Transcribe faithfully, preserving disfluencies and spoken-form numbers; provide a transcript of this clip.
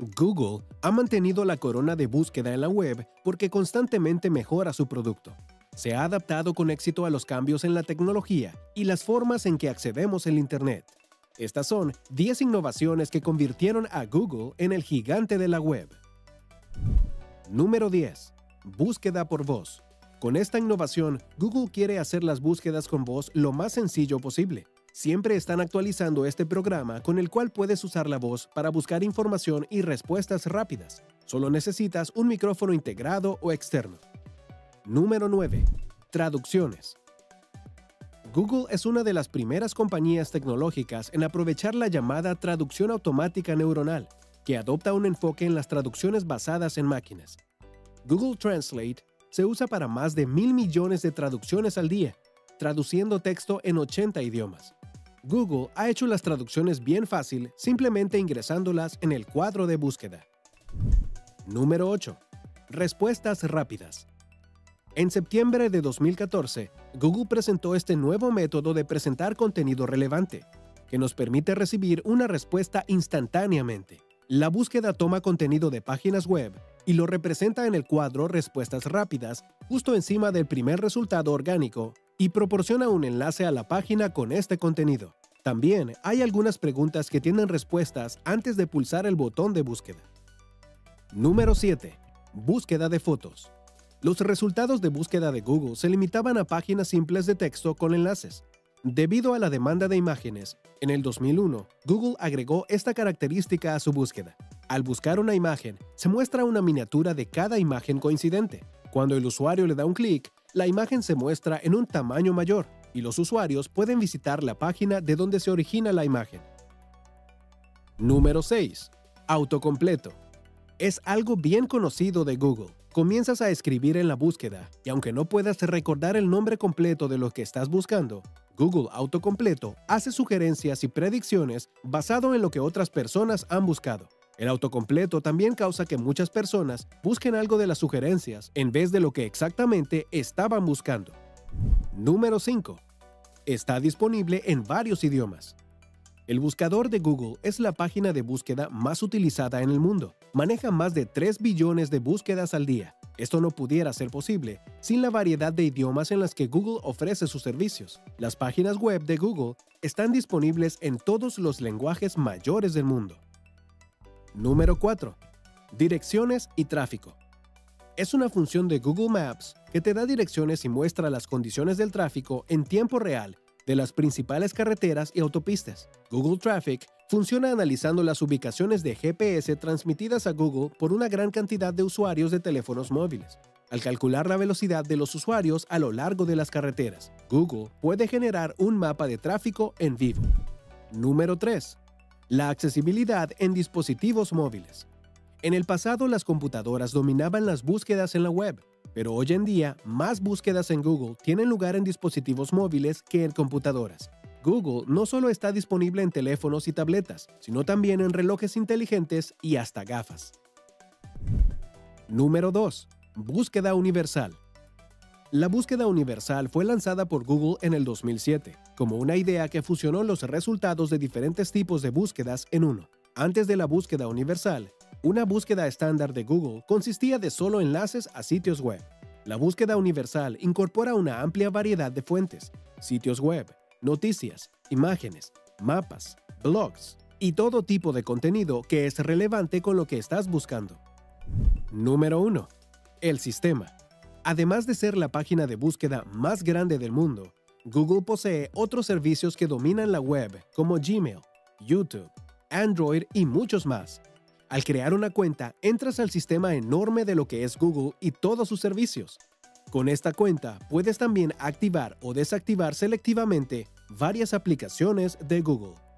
Google ha mantenido la corona de búsqueda en la web porque constantemente mejora su producto. Se ha adaptado con éxito a los cambios en la tecnología y las formas en que accedemos al Internet. Estas son diez innovaciones que convirtieron a Google en el gigante de la web. Número diez. Búsqueda por voz. Con esta innovación, Google quiere hacer las búsquedas con voz lo más sencillo posible. Siempre están actualizando este programa con el cual puedes usar la voz para buscar información y respuestas rápidas. Solo necesitas un micrófono integrado o externo. Número nueve. Traducciones. Google es una de las primeras compañías tecnológicas en aprovechar la llamada traducción automática neuronal, que adopta un enfoque en las traducciones basadas en máquinas. Google Translate se usa para más de mil millones de traducciones al día, traduciendo texto en ochenta idiomas. Google ha hecho las traducciones bien fácil simplemente ingresándolas en el cuadro de búsqueda. Número ocho. Respuestas rápidas. En septiembre de dos mil catorce, Google presentó este nuevo método de presentar contenido relevante, que nos permite recibir una respuesta instantáneamente. La búsqueda toma contenido de páginas web y lo representa en el cuadro Respuestas rápidas, justo encima del primer resultado orgánico, y proporciona un enlace a la página con este contenido. También hay algunas preguntas que tienen respuestas antes de pulsar el botón de búsqueda. Número siete. Búsqueda de fotos. Los resultados de búsqueda de Google se limitaban a páginas simples de texto con enlaces. Debido a la demanda de imágenes, en el dos mil uno, Google agregó esta característica a su búsqueda. Al buscar una imagen, se muestra una miniatura de cada imagen coincidente. Cuando el usuario le da un clic, la imagen se muestra en un tamaño mayor y los usuarios pueden visitar la página de donde se origina la imagen. Número seis. Autocompleto. Es algo bien conocido de Google. Comienzas a escribir en la búsqueda y aunque no puedas recordar el nombre completo de lo que estás buscando, Google Autocompleto hace sugerencias y predicciones basado en lo que otras personas han buscado. El autocompleto también causa que muchas personas busquen algo de las sugerencias en vez de lo que exactamente estaban buscando. Número cinco. Está disponible en varios idiomas. El buscador de Google es la página de búsqueda más utilizada en el mundo. Maneja más de tres billones de búsquedas al día. Esto no pudiera ser posible sin la variedad de idiomas en las que Google ofrece sus servicios. Las páginas web de Google están disponibles en todos los lenguajes mayores del mundo. Número cuatro. Direcciones y tráfico. Es una función de Google Maps que te da direcciones y muestra las condiciones del tráfico en tiempo real de las principales carreteras y autopistas. Google Traffic funciona analizando las ubicaciones de G P S transmitidas a Google por una gran cantidad de usuarios de teléfonos móviles. Al calcular la velocidad de los usuarios a lo largo de las carreteras, Google puede generar un mapa de tráfico en vivo. Número tres. La accesibilidad en dispositivos móviles. En el pasado, las computadoras dominaban las búsquedas en la web, pero hoy en día, más búsquedas en Google tienen lugar en dispositivos móviles que en computadoras. Google no solo está disponible en teléfonos y tabletas, sino también en relojes inteligentes y hasta gafas. Número dos. Búsqueda universal. La búsqueda universal fue lanzada por Google en el dos mil siete, como una idea que fusionó los resultados de diferentes tipos de búsquedas en uno. Antes de la búsqueda universal, una búsqueda estándar de Google consistía de solo enlaces a sitios web. La búsqueda universal incorpora una amplia variedad de fuentes, sitios web, noticias, imágenes, mapas, blogs y todo tipo de contenido que es relevante con lo que estás buscando. Número uno. El sistema. Además de ser la página de búsqueda más grande del mundo, Google posee otros servicios que dominan la web como Gmail, YouTube, Android y muchos más. Al crear una cuenta, entras al sistema enorme de lo que es Google y todos sus servicios. Con esta cuenta, puedes también activar o desactivar selectivamente varias aplicaciones de Google.